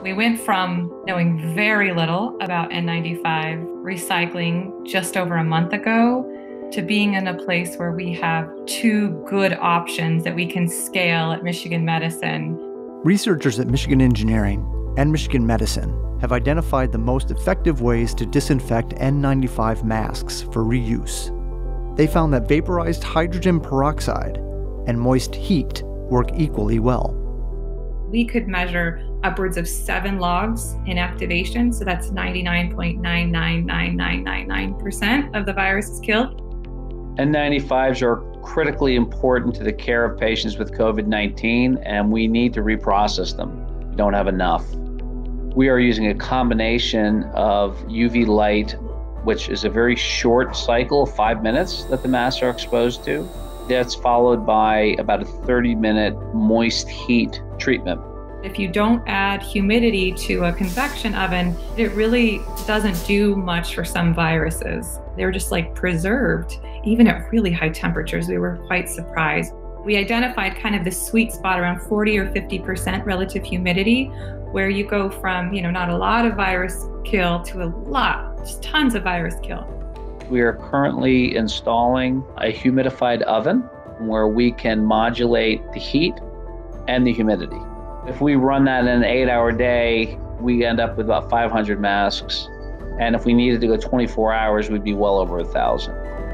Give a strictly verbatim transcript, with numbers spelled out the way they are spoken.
We went from knowing very little about N ninety-five recycling just over a month ago to being in a place where we have two good options that we can scale at Michigan Medicine. Researchers at Michigan Engineering and Michigan Medicine have identified the most effective ways to disinfect N ninety-five masks for reuse. They found that vaporized hydrogen peroxide and moist heat work equally well. We could measure upwards of seven logs in activation, so that's ninety-nine point nine nine nine nine nine nine percent of the virus is killed. N ninety-fives are critically important to the care of patients with COVID nineteen, and we need to reprocess them. We don't have enough. We are using a combination of U V light, which is a very short cycle, five minutes that the masks are exposed to. That's followed by about a thirty minute moist heat treatment. If you don't add humidity to a convection oven, it really doesn't do much for some viruses. They're just like preserved, even at really high temperatures. We were quite surprised. We identified kind of the sweet spot around forty or fifty percent relative humidity, where you go from, you know, not a lot of virus kill to a lot, just tons of virus kill. We are currently installing a humidified oven where we can modulate the heat and the humidity. If we run that in an eight hour day, we end up with about five hundred masks. And if we needed to go twenty-four hours, we'd be well over a thousand.